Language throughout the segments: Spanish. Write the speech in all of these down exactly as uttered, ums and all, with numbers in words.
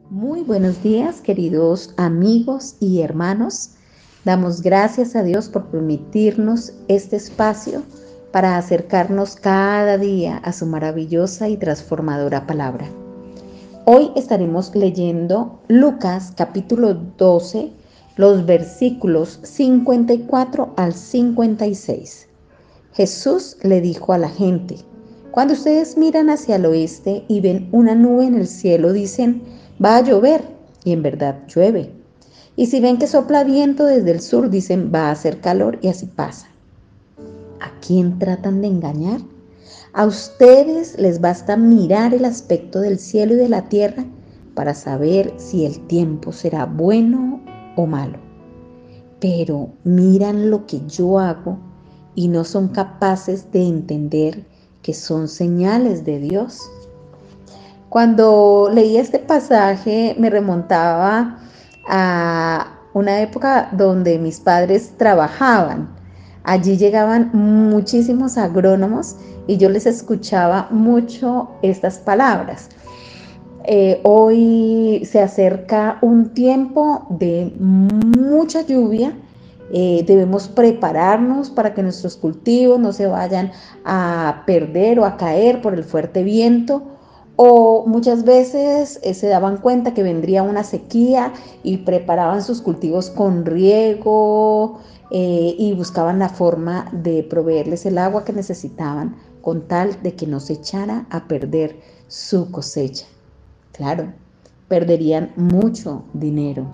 Muy buenos días, queridos amigos y hermanos. Damos gracias a Dios por permitirnos este espacio para acercarnos cada día a su maravillosa y transformadora palabra. Hoy estaremos leyendo Lucas capítulo doce, los versículos cincuenta y cuatro al cincuenta y seis. Jesús le dijo a la gente: cuando ustedes miran hacia el oeste y ven una nube en el cielo, dicen: va a llover, y en verdad llueve. Y si ven que sopla viento desde el sur, dicen: va a hacer calor, y así pasa. ¿A quién tratan de engañar? A ustedes les basta mirar el aspecto del cielo y de la tierra para saber si el tiempo será bueno o malo. Pero miran lo que yo hago y no son capaces de entender que son señales de Dios. Cuando leí este pasaje me remontaba a una época donde mis padres trabajaban. Allí llegaban muchísimos agrónomos y yo les escuchaba mucho estas palabras. Eh, hoy se acerca un tiempo de mucha lluvia. Eh, debemos prepararnos para que nuestros cultivos no se vayan a perder o a caer por el fuerte viento. O muchas veces eh, se daban cuenta que vendría una sequía y preparaban sus cultivos con riego eh, y buscaban la forma de proveerles el agua que necesitaban con tal de que no se echara a perder su cosecha. Claro, perderían mucho dinero.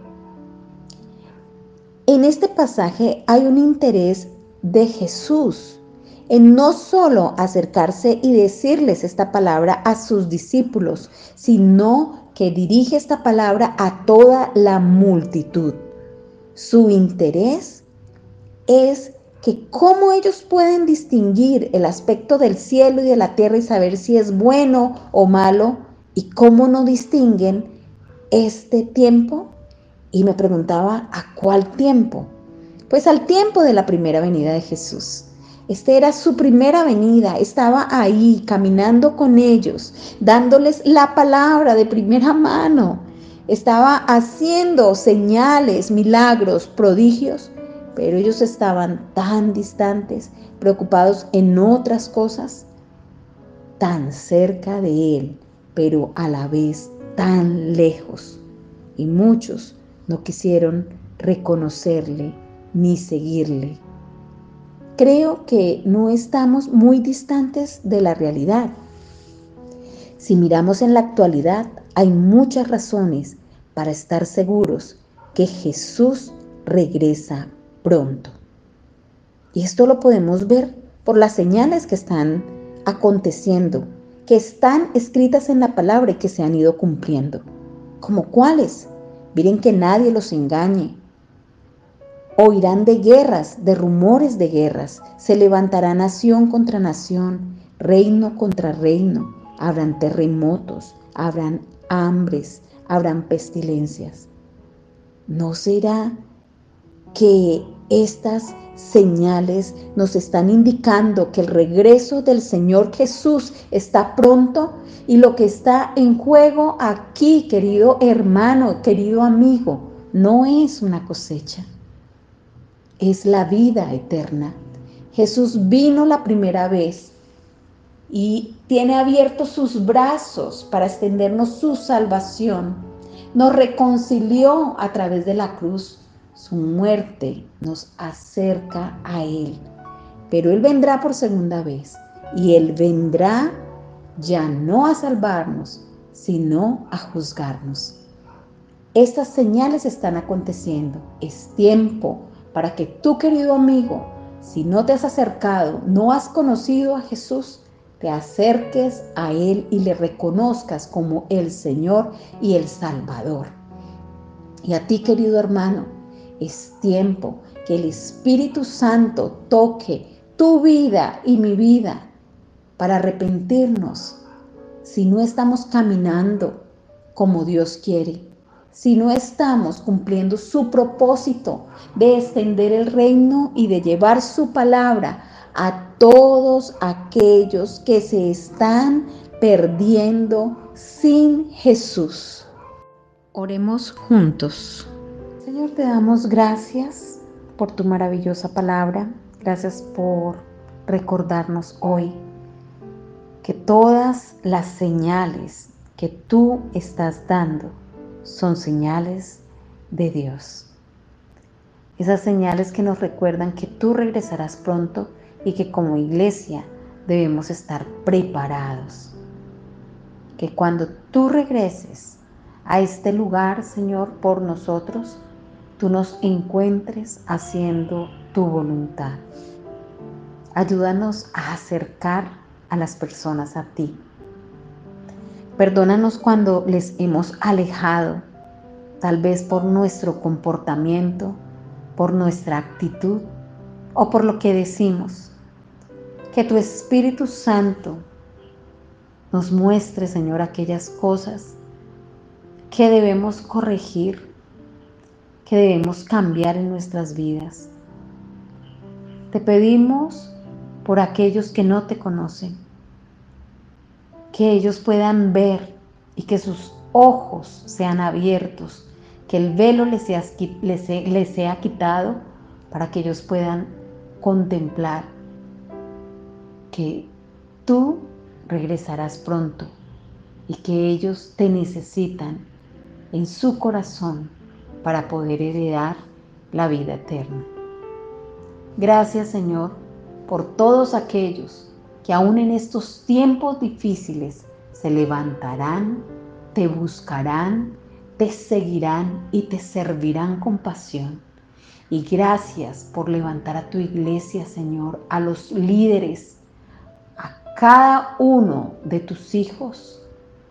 En este pasaje hay un interés de Jesús en no solo acercarse y decirles esta palabra a sus discípulos, sino que dirige esta palabra a toda la multitud. Su interés es que cómo ellos pueden distinguir el aspecto del cielo y de la tierra y saber si es bueno o malo, y cómo no distinguen este tiempo. Y me preguntaba, ¿a cuál tiempo? Pues al tiempo de la primera venida de Jesús. Este era su primera venida, estaba ahí caminando con ellos, dándoles la palabra de primera mano. Estaba haciendo señales, milagros, prodigios, pero ellos estaban tan distantes, preocupados en otras cosas, tan cerca de Él, pero a la vez tan lejos. Y muchos no quisieron reconocerle ni seguirle. Creo que no estamos muy distantes de la realidad. Si miramos en la actualidad, hay muchas razones para estar seguros que Jesús regresa pronto. Y esto lo podemos ver por las señales que están aconteciendo, que están escritas en la palabra y que se han ido cumpliendo. ¿Cómo cuáles? Miren que nadie los engañe. Oirán de guerras, de rumores de guerras. Se levantará nación contra nación, reino contra reino. Habrán terremotos, habrán hambres, habrán pestilencias. ¿No será que estas señales nos están indicando que el regreso del Señor Jesús está pronto? Y lo que está en juego aquí, querido hermano, querido amigo, no es una cosecha, es la vida eterna. Jesús vino la primera vez y tiene abiertos sus brazos para extendernos su salvación. Nos reconcilió a través de la cruz. Su muerte nos acerca a Él. Pero Él vendrá por segunda vez y Él vendrá ya no a salvarnos, sino a juzgarnos. Estas señales están aconteciendo. Es tiempo para que tú, querido amigo, si no te has acercado, no has conocido a Jesús, te acerques a Él y le reconozcas como el Señor y el Salvador. Y a ti, querido hermano, es tiempo que el Espíritu Santo toque tu vida y mi vida para arrepentirnos si no estamos caminando como Dios quiere, si no estamos cumpliendo su propósito de extender el reino y de llevar su palabra a todos aquellos que se están perdiendo sin Jesús. Oremos juntos. Señor, te damos gracias por tu maravillosa palabra. Gracias por recordarnos hoy que todas las señales que tú estás dando son señales de Dios. Esas señales que nos recuerdan que tú regresarás pronto y que como iglesia debemos estar preparados. Que cuando tú regreses a este lugar, Señor, por nosotros, tú nos encuentres haciendo tu voluntad. Ayúdanos a acercar a las personas a ti. Perdónanos cuando les hemos alejado, tal vez por nuestro comportamiento, por nuestra actitud o por lo que decimos. Que tu Espíritu Santo nos muestre, Señor, aquellas cosas que debemos corregir, que debemos cambiar en nuestras vidas. Te pedimos por aquellos que no te conocen, que ellos puedan ver y que sus ojos sean abiertos, que el velo les sea, les sea, les sea quitado para que ellos puedan contemplar que tú regresarás pronto y que ellos te necesitan en su corazón para poder heredar la vida eterna. Gracias, Señor, por todos aquellos que aún en estos tiempos difíciles se levantarán, te buscarán, te seguirán y te servirán con pasión. Y gracias por levantar a tu iglesia, Señor, a los líderes, a cada uno de tus hijos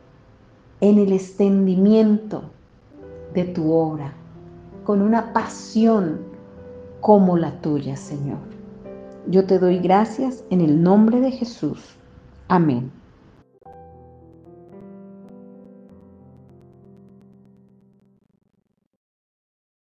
en el extendimiento de tu obra, con una pasión como la tuya, Señor. Yo te doy gracias en el nombre de Jesús. Amén.